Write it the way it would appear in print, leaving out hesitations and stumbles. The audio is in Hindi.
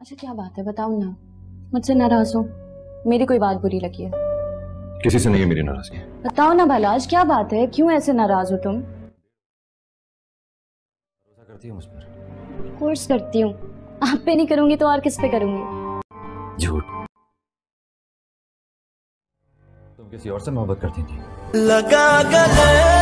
अच्छा क्या बात है, बताओ ना। मुझसे नाराज हो? मेरी कोई बात बुरी लगी है? किसी से नहीं है मेरी नाराजगी। बताओ ना भला, आज क्या बात है, क्यों ऐसे नाराज हो तुम? भरोसा करती हो मुझ पर? कोर्स करती हूँ। आप पे नहीं करूंगी तो और किस पे करूंगी? झूठ। तुम किसी और से मोहब्बत करती थी। लगा गले